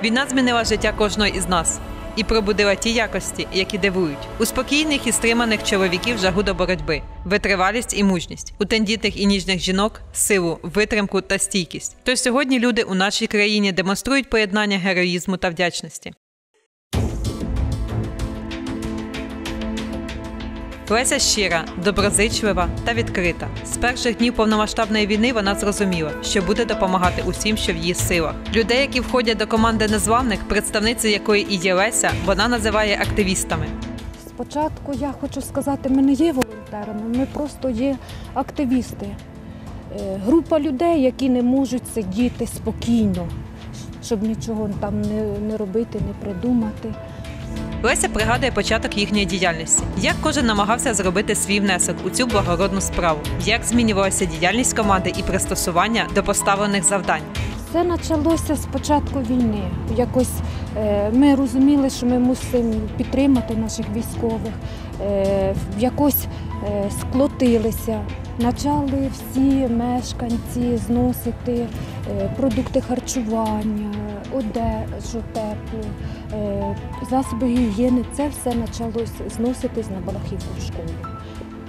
Війна змінила життя кожного із нас і пробудила ті якості, які дивують. У спокійних і стриманих чоловіків жагу до боротьби, витривалість і мужність. У тендітних і ніжних жінок – силу, витримку та стійкість. Тож сьогодні люди у нашій країні демонструють поєднання героїзму та вдячності. Леся щира, доброзичлива та відкрита. З перших днів повномасштабної війни вона зрозуміла, що буде допомагати усім, що в її силах. Людей, які входять до команди незламних, представницею якої і є Леся, вона називає активістами. Спочатку я хочу сказати, ми не є волонтерами, ми просто є активісти. Група людей, які не можуть сидіти спокійно, щоб нічого там не робити, не придумати. Леся пригадує початок їхньої діяльності. Як кожен намагався зробити свій внесок у цю благородну справу. Як змінювалася діяльність команди і пристосування до поставлених завдань. Все почалося з початку війни. Якось ми розуміли, що ми мусимо підтримати наших військових. Якось сплотилися. Почали всі мешканці зносити продукти харчування, одежу теплу, засоби гігієни. Це все почало зноситись на Балахівську школу.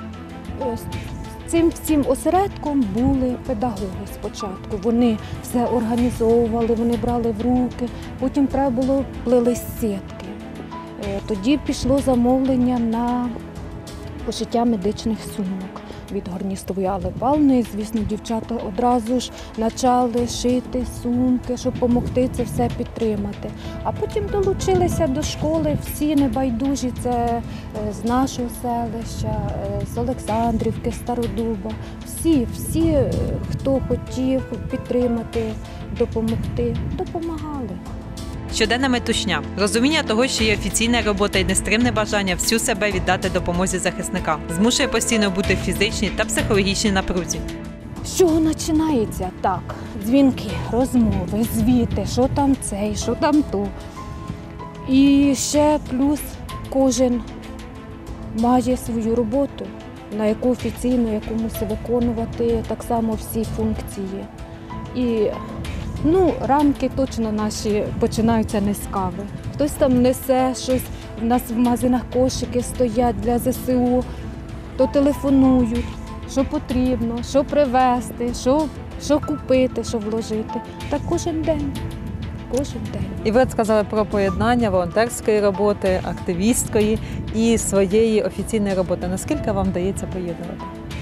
Цим всім осередком були педагоги спочатку. Вони все організовували, вони брали в руки, потім треба було плели сітки. Тоді пішло замовлення на пошиття медичних сумок від Горністової Алли Павлівни. Звісно, дівчата одразу ж почали шити сумки, щоб допомогти це все підтримати. А потім долучилися до школи всі небайдужі, це з нашого селища, з Олександрівки, Стародуба. Всі, хто хотів підтримати, допомогти, допомагали. Щоденна метушня, розуміння того, що є офіційна робота і нестримне бажання всю себе віддати допомозі захисникам, змушує постійно бути в фізичній та психологічній напрузі. З чого починається? Так, дзвінки, розмови, звіти, що там це, що там то. І ще плюс кожен має свою роботу, на яку офіційно, яку мусить виконувати так само всі функції. І рамки точно наші починаються не з кави. Хтось там несе щось, в нас в магазинах кошики стоять для ЗСУ, то телефонують, що потрібно, що привезти, що купити, що вложити. Так кожен день. І ви сказали про поєднання волонтерської роботи, активістської і своєї офіційної роботи. Наскільки вам вдається поєднувати?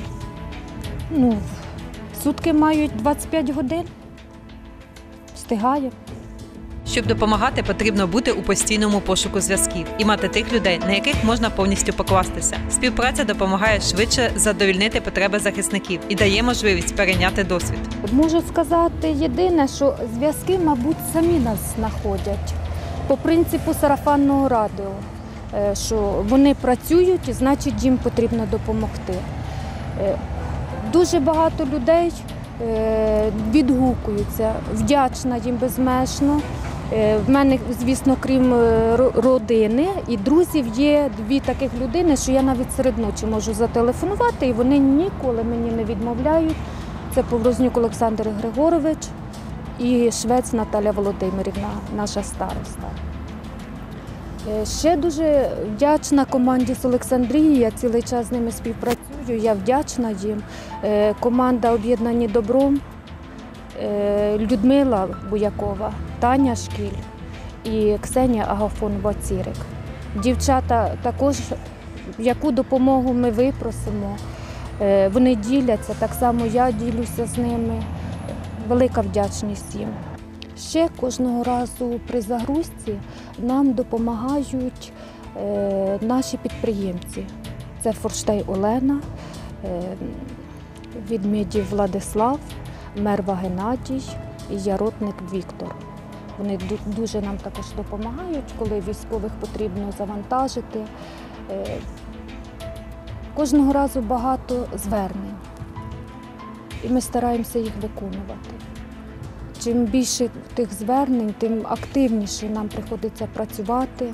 Сутки мають 25 годин. Встигає. Щоб допомагати, потрібно бути у постійному пошуку зв'язків і мати тих людей, на яких можна повністю покластися. Співпраця допомагає швидше задовольнити потреби захисників і дає можливість перейняти досвід. Можу сказати єдине, що зв'язки, мабуть, самі нас знаходять. По принципу сарафанного радіо, що вони працюють, значить їм потрібно допомогти. Дуже багато людей відгукуються, вдячна їм безмежно. В мене, звісно, крім родини і друзів, є дві таких людини, що я навіть серед ночі можу зателефонувати, і вони ніколи мені не відмовляють. Це Поврознюк Олександр Григорович і Швець Наталя Володимирівна, наша староста. Ще дуже вдячна команді з Олександрії, я цілий час з ними співпрацюю, я вдячна їм. Команда «Об'єднані добром», Людмила Буякова, Таня Шкіль і Ксенія Агафонова-Цірик. Дівчата також, яку допомогу ми випросимо, вони діляться, так само я ділюся з ними. Велика вдячність їм. Ще кожного разу при загрузці нам допомагають наші підприємці. Це Форштей Олена, Відмєдів Владислав, Мерва Геннадій і Яротник Віктор. Вони дуже нам також допомагають, коли військових потрібно завантажити. Кожного разу багато звернень, і ми стараємося їх виконувати. Чим більше тих звернень, тим активніше нам приходиться працювати.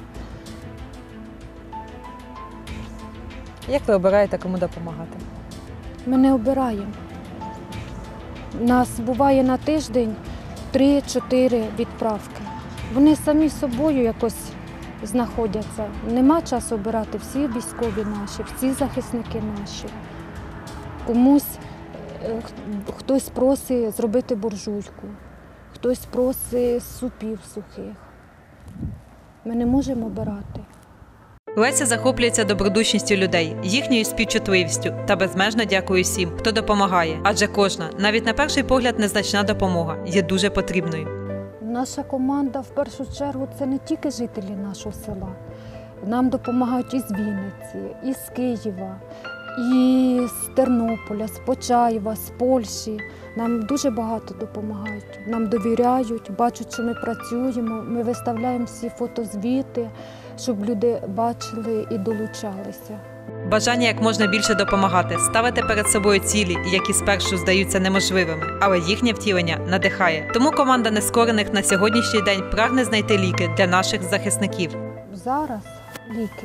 Як ви обираєте, кому допомагати? Ми не обираємо. У нас буває на тиждень 3-4 відправки. Вони самі собою якось знаходяться. Нема часу обирати, всі військові наші, всі захисники наші. Комусь хтось просить зробити буржуйку, хтось просить супів сухих. Ми не можемо обирати. Леся захоплюється добродушністю людей, їхньою співчутливістю та безмежно дякує всім, хто допомагає. Адже кожна, навіть на перший погляд незначна допомога, є дуже потрібною. Наша команда в першу чергу це не тільки жителі нашого села. Нам допомагають із Вінниці, із Києва, і з Тернополя, з Почаєва, з Польщі. Нам дуже багато допомагають, нам довіряють, бачать, що ми працюємо, ми виставляємо всі фотозвіти, щоб люди бачили і долучалися. Бажання як можна більше допомагати, ставити перед собою цілі, які спершу здаються неможливими, але їхнє втілення надихає. Тому команда нескорених на сьогоднішній день прагне знайти ліки для наших захисників. Зараз ліки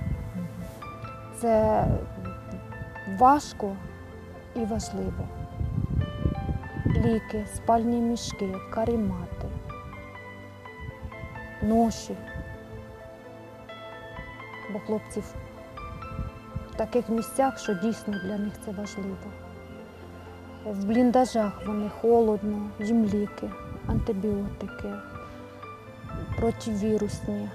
– це важко і важливо. Ліки, спальні мішки, каремати, ноші. Бо хлопців в таких місцях, що дійсно для них це важливо. В бліндажах вони холодно, їм ліки, антибіотики, противірусні.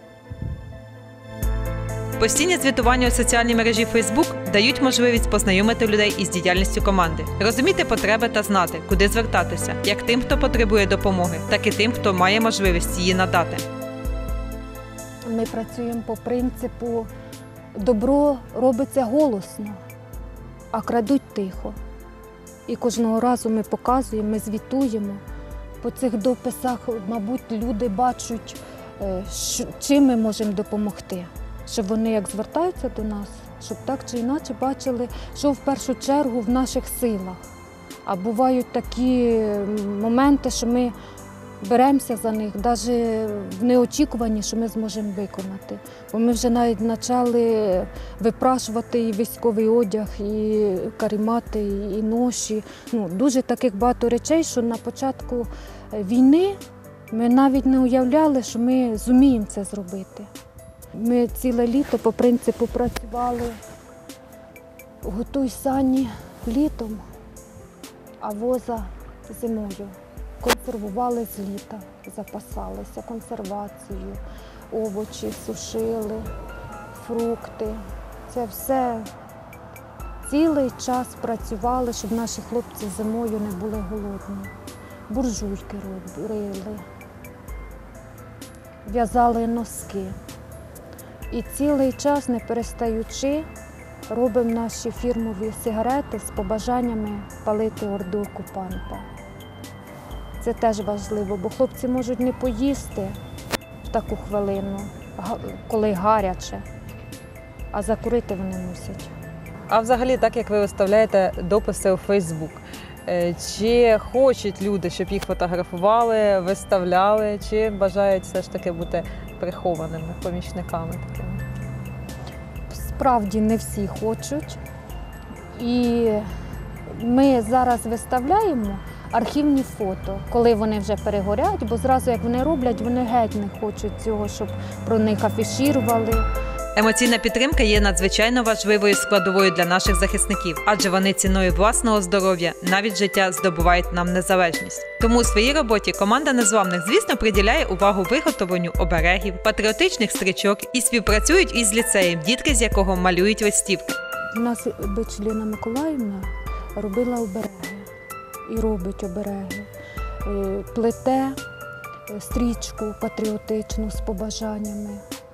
Постійні звітування у соціальній мережі Facebook дають можливість познайомити людей із діяльністю команди, розуміти потреби та знати, куди звертатися, як тим, хто потребує допомоги, так і тим, хто має можливість її надати. Ми працюємо по принципу «добро робиться голосно, а крадуть тихо». І кожного разу ми показуємо, ми звітуємо. По цих дописах, мабуть, люди бачать, чим ми можемо допомогти. Щоб вони як звертаються до нас, щоб так чи інакше бачили, що в першу чергу в наших силах. А бувають такі моменти, що ми беремося за них, навіть в неочікуванні, що ми зможемо виконати. Бо ми вже навіть почали випрашувати і військовий одяг, і каремати, і ноші. Дуже таких багато речей, що на початку війни ми навіть не уявляли, що ми зуміємо це зробити. Ми ціле літо по принципу працювали «готуй сані літом, а воза зимою». Консервували з літа, запасалися консервацією, овочі сушили, фрукти. Це все цілий час працювали, щоб наші хлопці зимою не були голодні. Буржуйки робили, в'язали носки. І цілий час, не перестаючи, робимо наші фірмові сигарети з побажаннями палити орду окупанта. Це теж важливо, бо хлопці можуть не поїсти в таку хвилину, коли гаряче, а закурити вони мусять. А взагалі, так як ви виставляєте дописи у Facebook, чи хочуть люди, щоб їх фотографували, виставляли, чи бажають все ж таки бути прихованими помічниками такими? Справді не всі хочуть. І ми зараз виставляємо архівні фото, коли вони вже перегорять, бо зразу, як вони роблять, вони геть не хочуть цього, щоб про них афішірували. Емоційна підтримка є надзвичайно важливою складовою для наших захисників, адже вони ціною власного здоров'я, навіть життя здобувають нам незалежність. Тому у своїй роботі команда Незламних, звісно, приділяє увагу виготовленню оберегів, патріотичних стрічок і співпрацюють із ліцеєм, дітки з якого малюють листівки. У нас бич Ліна Миколаївна робила обереги і робить обереги. Плете стрічку патріотичну з побажаннями.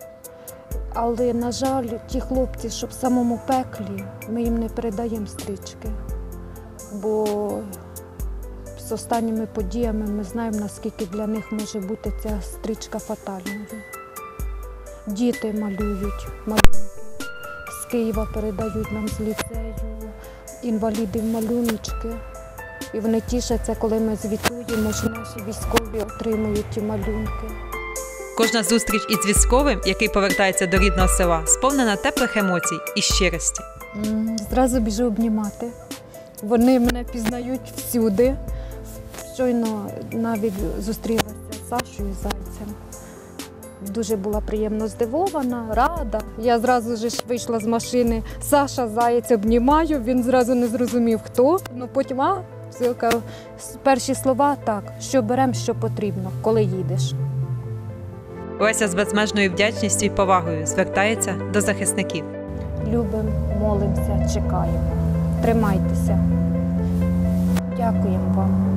Але, на жаль, ті хлопці, що в самому пеклі, ми їм не передаємо стрічки. Бо з останніми подіями ми знаємо, наскільки для них може бути ця стрічка фатальною. Діти малюють малюнки. З Києва передають нам з ліцею, інвалідів малюночки. І вони тішаться, коли ми звітуємо, що наші військові отримують ті малюнки. Кожна зустріч із військовим, який повертається до рідного села, сповнена теплих емоцій і щирості. Зразу біжу обнімати. Вони мене пізнають всюди. Щойно навіть зустрілася Сашою Зайцем. Дуже була приємно здивована, рада. Я зразу ж вийшла з машини, Саша Заєць обнімаю, він зразу не зрозумів, хто. Ну потім, все, кажу, перші слова так, що беремо, що потрібно, коли їдеш. Леся з безмежною вдячністю і повагою звертається до захисників. Любимо, молимося, чекаємо. Тримайтеся. Дякуємо вам.